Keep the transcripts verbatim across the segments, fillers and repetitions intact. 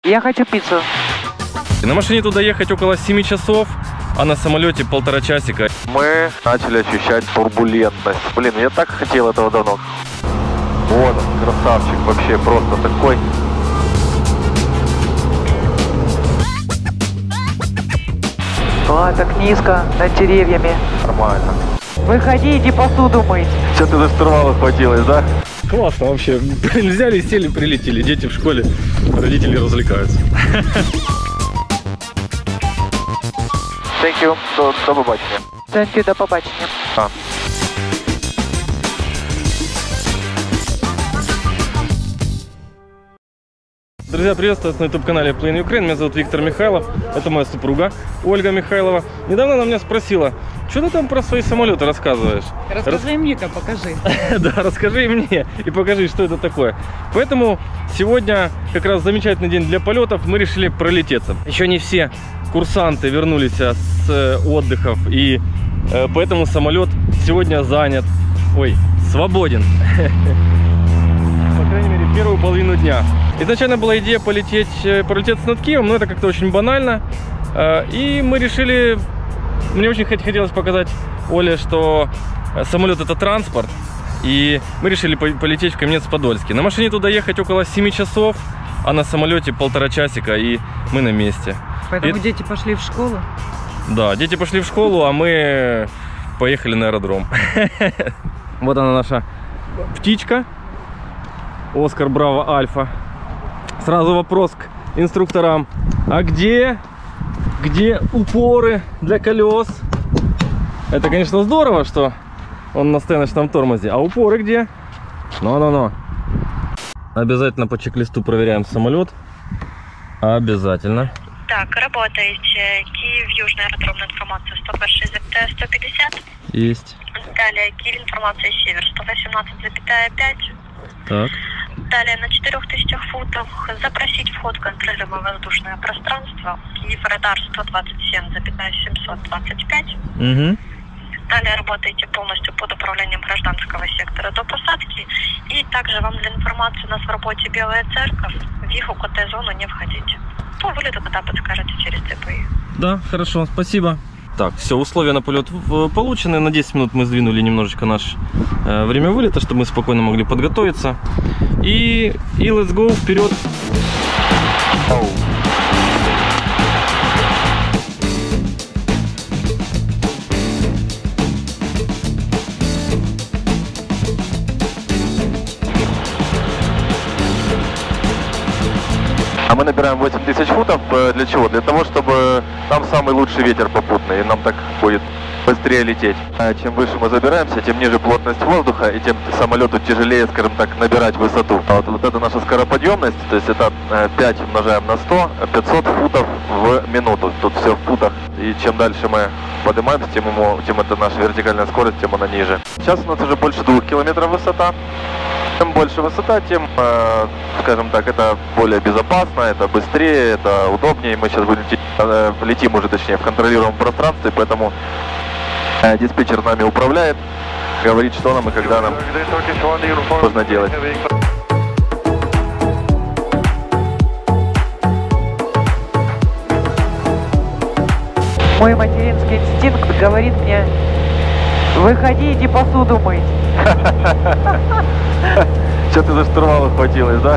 Я хочу пиццу. И на машине туда ехать около семи часов, а на самолете полтора часика. Мы начали ощущать турбулентность. Блин, я так хотел этого давно. Вот он, красавчик, вообще просто такой. А, так низко, над деревьями. Нормально. Выходи, иди посуду мыть. Что ты за штурвал хватилось, да? Классно вообще. Взяли, сели, прилетели. Дети в школе, родители развлекаются. Thank you. До, до побачення. Thank you, до побачення. А. Друзья, приветствую вас на YouTube-канале Plane Ukraine. Меня зовут Виктор Михайлов. Это моя супруга Ольга Михайлова. Недавно она меня спросила, что ты там про свои самолеты рассказываешь? Расскажи Рас... мне-ка, покажи. Да, расскажи мне и покажи, что это такое. Поэтому сегодня как раз замечательный день для полетов. Мы решили пролететься. Еще не все курсанты вернулись с отдыхов, и поэтому самолет сегодня занят. Ой, свободен. По крайней мере, первую половину дня. Изначально была идея полететь, пролететься над Киевом, но это как-то очень банально. И мы решили, мне очень хотелось показать Оле, что самолет это транспорт. И мы решили полететь в Каменец-Подольский. На машине туда ехать около семи часов, а на самолете полтора часика, и мы на месте. Поэтому и... дети пошли в школу? Да, дети пошли в школу, а мы поехали на аэродром. Вот она наша птичка. Оскар Браво Альфа. Сразу вопрос к инструкторам. А где, где упоры для колес? Это, конечно, здорово, что он на стояночном тормозе. А упоры где? Но-но-но. Обязательно по чек-листу проверяем самолет. Обязательно. Так, работаете. Киев, Южный аэродром, информация сто двадцать шесть сто пятьдесят. Есть. Далее Киев, информация Север сто восемнадцать пять. Так. Далее на четырёх тысячах футов запросить вход в контролируемое воздушное пространство. Киев, радар сто двадцать семь семьсот двадцать пять. Угу. Далее работаете полностью под управлением гражданского сектора до посадки. И также вам для информации у нас в работе Белая Церковь. В их УКТ-зону не входите. По вылету тогда подскажете через ЦПИ. Да, хорошо, спасибо. Так, все, условия на полет получены. На десять минут мы сдвинули немножечко наше э, время вылета, чтобы мы спокойно могли подготовиться. И, и let's go, вперед. Oh. А мы набираем восемь тысяч футов. Для чего? Для того, чтобы там самый лучший ветер попутный, и нам так будет быстрее лететь. А чем выше мы забираемся, тем ниже плотность воздуха, и тем самолету тяжелее, скажем так, набирать высоту. А вот, вот это наша скороподъемность, то есть это пять умножаем на сто, пятьсот футов в минуту. Тут все в футах. И чем дальше мы поднимаемся, тем, ему, тем это наша вертикальная скорость, тем она ниже. Сейчас у нас уже больше двух километров высота. Чем больше высота, тем, э, скажем так, это более безопасно, это быстрее, это удобнее. Мы сейчас будем лететь, э, летим уже, точнее, в контролируемом пространстве, поэтому э, диспетчер нами управляет, говорит, что нам и когда нам нужно делать. Мой материнский инстинкт говорит мне: выходи, иди посуду мыть. Что ты за штурвал хватилось, да?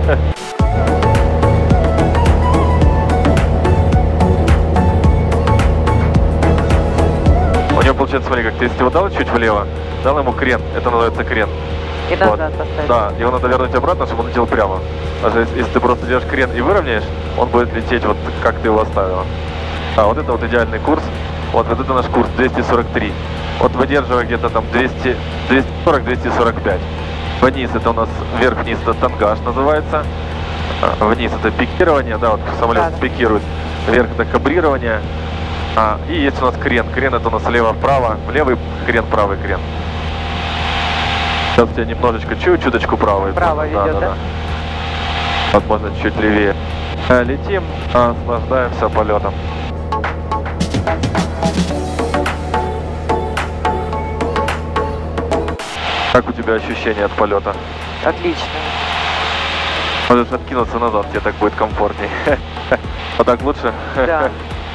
У него получается, смотри, как ты если его дал чуть влево, дал ему крен, это называется крен. И Вот. назад поставить. Да, его надо вернуть обратно, чтобы он летел прямо. Даже если, если ты просто делаешь крен и выровняешь, он будет лететь вот как ты его оставила. А вот это вот идеальный курс. Вот, вот это наш курс двести сорок три. Вот выдерживая где-то там двести, двести сорок — двести сорок пять. Вниз это у нас, вверх-вниз это тангаж называется. Вниз это пикирование, да, вот самолет да, да. пикирует. Вверх это кабрирование. А, и есть у нас крен. Крен это у нас слева-вправо. Левый крен, правый крен. Сейчас тебе немножечко, чуть-чуточку правый. Право да, ведет, да, да? да. Возможно, чуть левее. Летим, наслаждаемся полетом. Как у тебя ощущения от полета? Отлично. Можешь откинуться назад, тебе так будет комфортней. Вот так лучше? Да.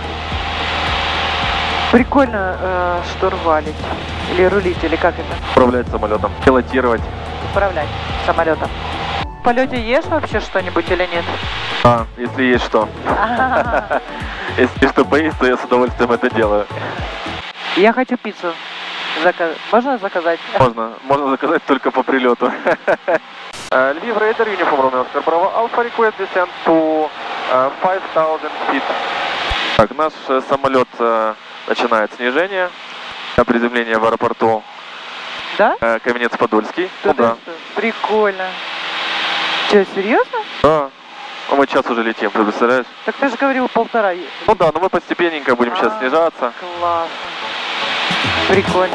Прикольно э, штурвалить. Или рулить, или как это? Управлять самолетом, пилотировать. Управлять самолетом. В полете ешь вообще что-нибудь или нет? А, если есть что. Если что поесть, то я с удовольствием это делаю. Я хочу пиццу. Заказ... Можно заказать? Можно, можно заказать только по прилету. Львив Рейдер, Uniform Romeo Oscar Bravo Alpha, request descent to five thousand feet. Так, наш самолет начинает снижение на приземление в аэропорту. Да? Каменец-Подольский. Да, Ну да. что? Прикольно. Че, серьезно? Да. Ну, мы час уже летим, ты представляешь? Так ты же говорил полтора. Ну да, но мы постепенненько будем сейчас А, снижаться. Классно. Прикольно.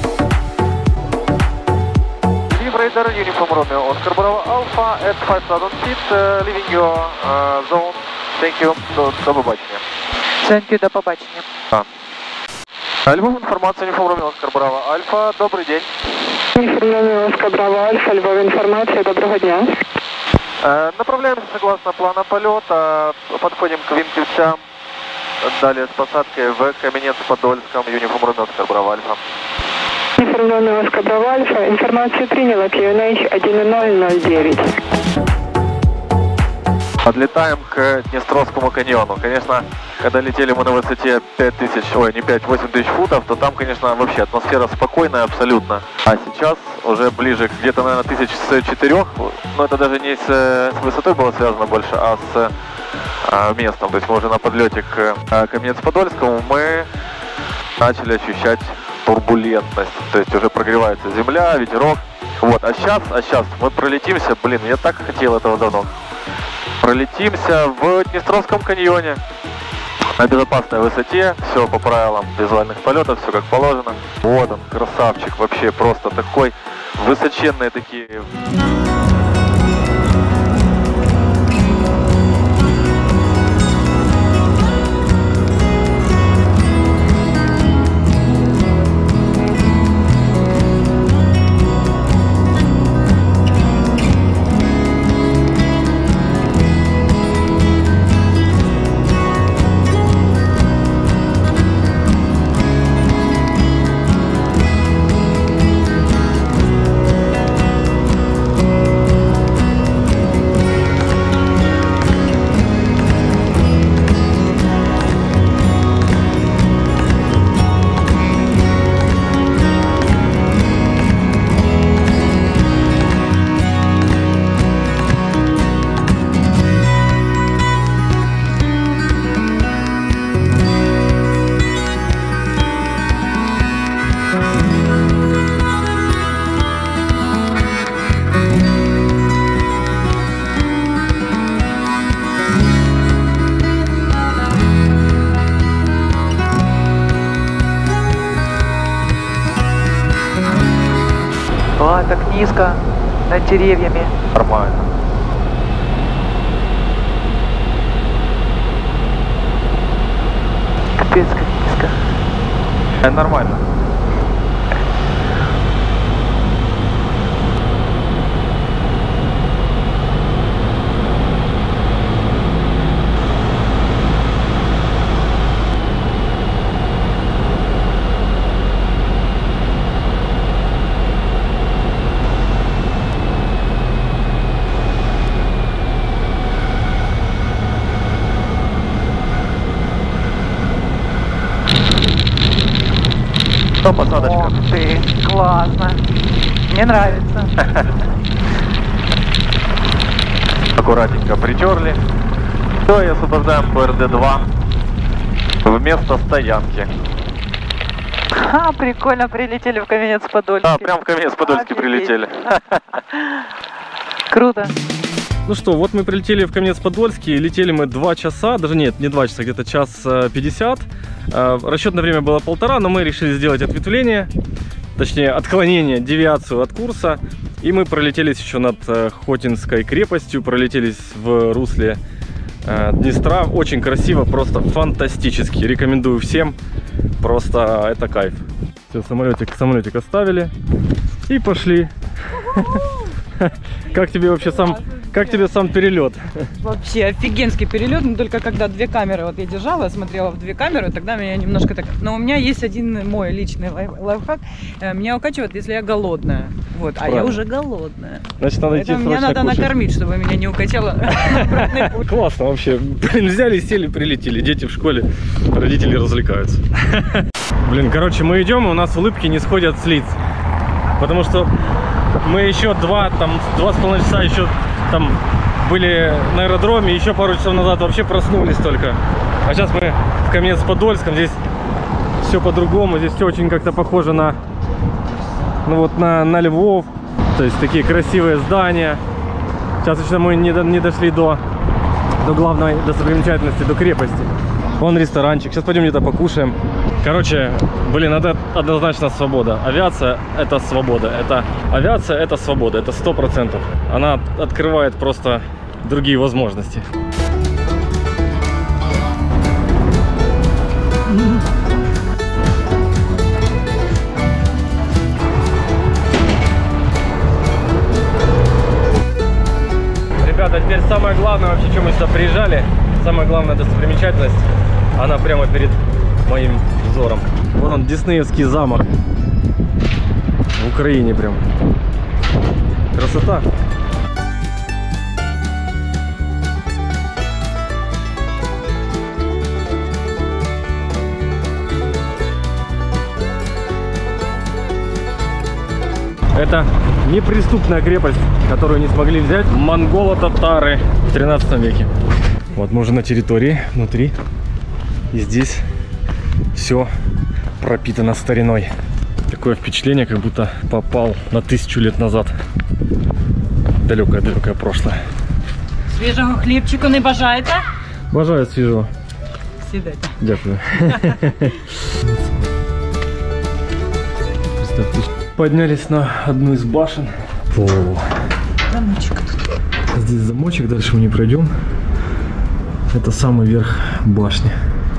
Lviv Raider, Uniform Romeo Oscar Bravo Alpha at five thousand feet, uh, leaving your uh, zone. Thank you. До, до побачення. Thank you, до побачення. А. Львов, информация, Uniform Romeo Oscar Bravo Alpha. Добрый день. Uniform Romeo Oscar Bravo Alpha, Львов, информация, доброго дня. Э, направляемся согласно плана полета, подходим к Винкельсям, далее с посадкой в Каменец-Подольском, Uniform Romeo Oscar Bravo Alpha. Uniform Romeo Oscar Bravo Alpha, информацию приняла, Q N H один ноль ноль девять. Подлетаем к Днестровскому каньону. Конечно, когда летели мы на высоте пять тысяч, ой, не пять, восемь тысяч футов, то там, конечно, вообще атмосфера спокойная абсолютно. А сейчас уже ближе, где-то, наверное, тысяч с четырех, но это даже не с, с высотой было связано больше, а с а, местом. То есть мы уже на подлете к а, Каменец-Подольскому мы начали ощущать турбулентность. То есть уже прогревается земля, ветерок. Вот, а сейчас, а сейчас мы пролетимся, блин, я так хотел этого давно. Пролетимся в Днестровском каньоне на безопасной высоте, все по правилам визуальных полетов, все как положено. Вот он, красавчик, вообще просто такой, высоченные такие. А, так низко, над деревьями. Нормально. Капец, как низко. Это нормально. Что, посадочка? Ох ты, классно. Мне нравится. Аккуратненько притерли. Все, и освобождаем П Р Д два вместо стоянки. Ха, прикольно, прилетели в Каменец-Подольский. А, прям в Каменец-Подольский Офигеть. прилетели. Круто. Ну что, вот мы прилетели в Каменец-Подольский, летели мы два часа, даже нет, не два часа, где-то час пятьдесят. Расчетное время было полтора, но мы решили сделать ответвление, точнее отклонение, девиацию от курса. И мы пролетелись еще над Хотинской крепостью, пролетелись в русле Днестра. Очень красиво, просто фантастически. Рекомендую всем, просто это кайф. Все, самолетик, самолетик оставили и пошли. Как тебе вообще сам, Как тебе сам перелет? Вообще офигенский перелет, но только когда две камеры, вот я держала, смотрела в две камеры, тогда меня немножко так... Но у меня есть один мой личный лайф, лайфхак, меня укачивает, если я голодная. Вот, а я уже голодная. Значит, надо идти Поэтому меня надо кушать. накормить, чтобы меня не укачало на обратный путь. Классно вообще. Блин, взяли, сели, прилетели. Дети в школе, родители развлекаются. Блин, короче, мы идем, и у нас улыбки не сходят с лиц. Потому что мы еще два, там, два с половиной часа еще там были на аэродроме, еще пару часов назад вообще проснулись только. А сейчас мы в Каменец-Подольском, здесь все по-другому, здесь все очень как-то похоже на, ну вот, на, на Львов. То есть такие красивые здания. Сейчас еще мы не, до, не дошли до, до главной достопримечательности, до крепости. Вон ресторанчик, сейчас пойдем где-то покушаем. Короче, блин, это однозначно свобода. Авиация — это свобода. Это авиация — это свобода, это сто процентов. Она открывает просто другие возможности. Ребята, теперь самое главное вообще, чем мы сюда приезжали, самая главная достопримечательность, она прямо перед моим взором. Вон он, Диснеевский замок. В Украине прям. Красота. Это неприступная крепость, которую не смогли взять монголо-татары в тринадцатом веке. Вот мы уже на территории, внутри. И здесь все пропитано стариной. Такое впечатление, как будто попал на тысячу лет назад. Далекое-далекое прошлое. Свіжого хлібчику не бажаєте? Бажаю свежего. Сідайте. Дякую. Поднялись на одну из башен. О, Замочек тут. здесь замочек, дальше мы не пройдем. Это самый верх башни.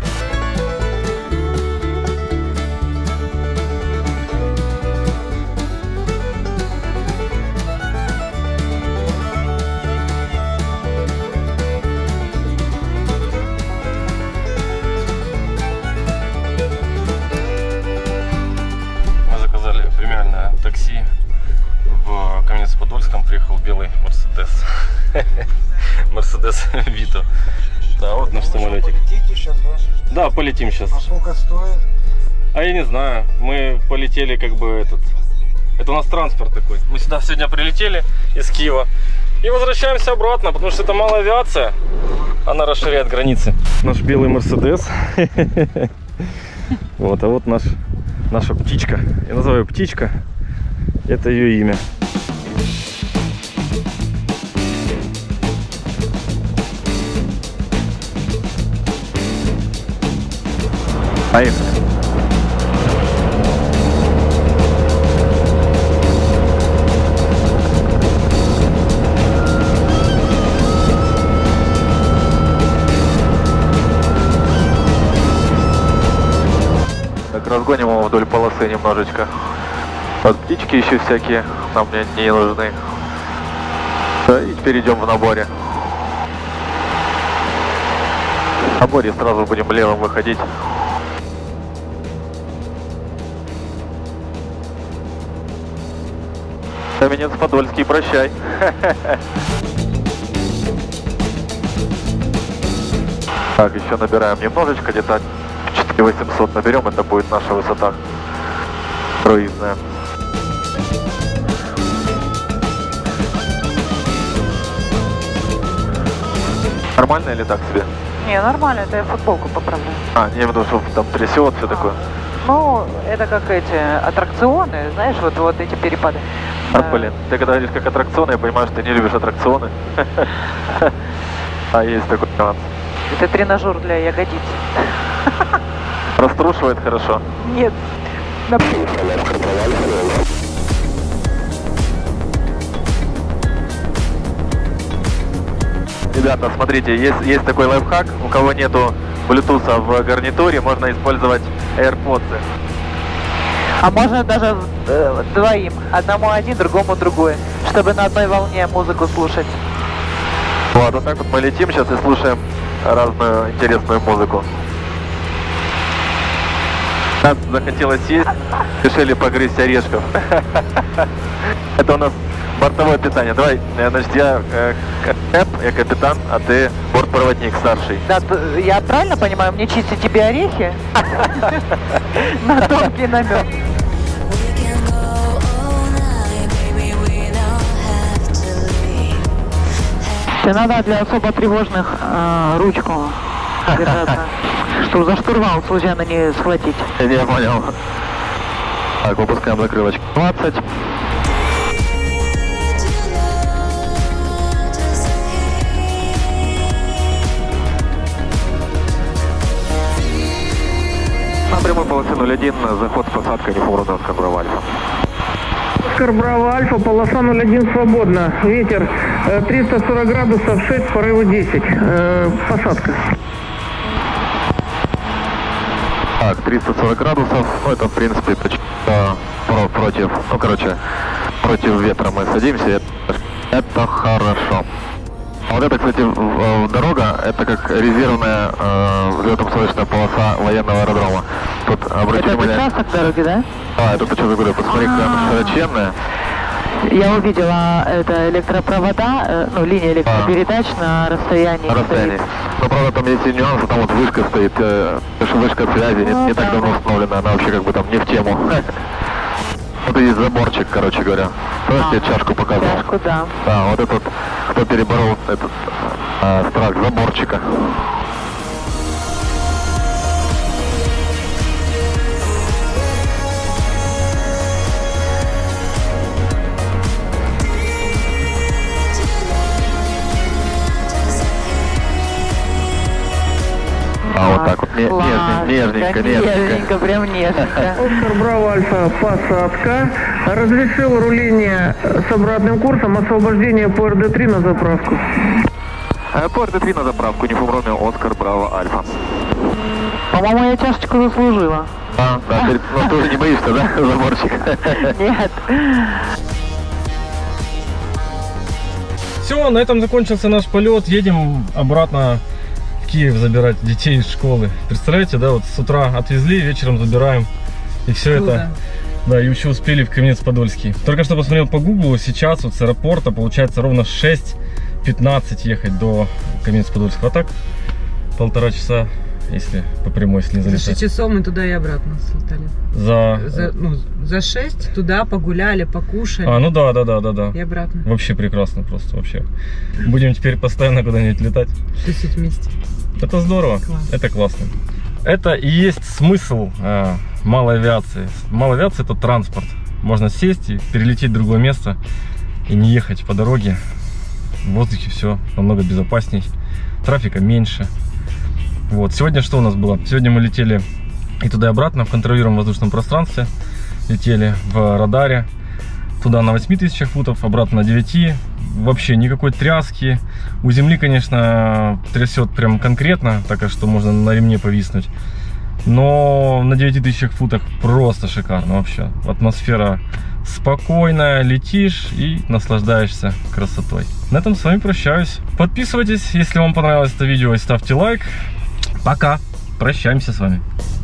Такси в Каменец-Подольском, приехал белый Мерседес. Мерседес Вито. Да, вот наш самолетик. Полетите сейчас, да? Да, полетим сейчас. А сколько стоит? А я не знаю. Мы полетели как бы этот... Это у нас транспорт такой. Мы сюда сегодня прилетели из Киева. И возвращаемся обратно, потому что это малая авиация. Она расширяет границы. Наш белый Мерседес. Вот, а вот наш, наша птичка. Я называю птичка. Это ее имя. Поехали. Так, разгоним его вдоль полосы немножечко. Вот птички еще всякие нам мне не нужны. Да, и теперь идем в наборе. В наборе сразу будем левым выходить. Каменец-Подольский, прощай. Так, еще набираем немножечко, где-то четыре тысячи восемьсот наберем, это будет наша высота круизная. Нормально или так себе? Не, нормально, это я футболку поправляю. А, не потому что там трясет, все такое. Ну, это как эти аттракционы, знаешь, вот, вот эти перепады. А, блин, ты когда говоришь как аттракционы, я понимаю, что ты не любишь аттракционы. А есть такой нюанс. Это тренажер для ягодиц. Раструшивает хорошо. Нет. Ребята, смотрите, есть, есть такой лайфхак. У кого нету Bluetooth в гарнитуре, можно использовать AirPods. А можно даже э, двоим. Одному один, другому другой. Чтобы на одной волне музыку слушать. Вот, вот так вот мы летим сейчас и слушаем разную интересную музыку. Нам захотелось есть, решили погрызть орешков. Это у нас бортовое питание. Давай, значит, я э, кэп, я капитан, а ты бортпроводник старший. Да, т- я правильно понимаю, мне чистить тебе орехи? На тонкий намек. Тебе надо для особо тревожных э, ручку держаться, чтобы за штурвал случайно не схватить. Я понял. Так, выпускаем закрылочку. двадцать. На прямой полосе ноль один, заход с посадкой неформованный Оскар Браво Альфа. Оскар Браво Альфа, полоса ноль один свободна. Ветер э, триста сорок градусов, шесть, порывы десять. Э, посадка. Так, триста сорок градусов, ну это в принципе почти про, против, ну короче, против ветра мы садимся, это, это хорошо. А вот это, кстати, в, в, дорога, это как резервная э, взлетно-посадочная полоса военного аэродрома. Тут обратите Это внимание. участок дороги, да? А, это почему-то говорю, посмотри, какая она широченная. Я увидела это электропровода, э, ну, линия электропередач а. на расстоянии. На расстоянии. Но, правда, там есть и нюансы, там вот вышка стоит, э, вышка связи не, не так давно установлена, она вообще как бы там не в тему. Вот и есть заборчик, короче говоря. Знаешь, я чашку показывал? Чашку, да. Да, вот этот, кто переборол этот э, страх заборчика. А вот так вот, не, нежненько, нежненько, нежненько. Нежненько, прям нежненько. Оскар Браво Альфа, посадка. Разрешил руление с обратным курсом, освобождение по эр дэ три на заправку. По эр дэ три на заправку, неформованный Оскар Браво Альфа. По-моему, я чашечку заслужила. А, да, ты, ну, ты уже не боишься, да, заборчик? Нет. Все, на этом закончился наш полет. Едем обратно в Киев забирать детей из школы. Представляете, да, вот с утра отвезли, вечером забираем. И все Круто. это. Да, и еще успели в Каменец-Подольский. Только что посмотрел по гуглу, сейчас вот с аэропорта получается ровно шесть пятнадцать ехать до Каменец-Подольского. А так полтора часа, если по прямой, если не За залетать. шесть часов мы туда и обратно слетали. За... За, ну, за шесть туда погуляли, покушали. А, ну да, да, да, да, да. И обратно. Вообще прекрасно просто, вообще. Будем теперь постоянно куда-нибудь летать. Тусить вместе. Это здорово, Класс. это классно. Это и есть смысл э, малой авиации. Малая авиация — это транспорт. Можно сесть и перелететь в другое место и не ехать по дороге. В воздухе все намного безопасней, трафика меньше. Вот. Сегодня что у нас было? Сегодня мы летели и туда и обратно в контролируемом воздушном пространстве. Летели в радаре. Туда на восьми тысячах футов, обратно на девяти. Вообще никакой тряски. У земли, конечно, трясет прям конкретно, так что можно на ремне повиснуть. Но на девяти тысячах футах просто шикарно вообще. Атмосфера спокойная, летишь и наслаждаешься красотой. На этом с вами прощаюсь. Подписывайтесь, если вам понравилось это видео, и ставьте лайк. Пока. Прощаемся с вами.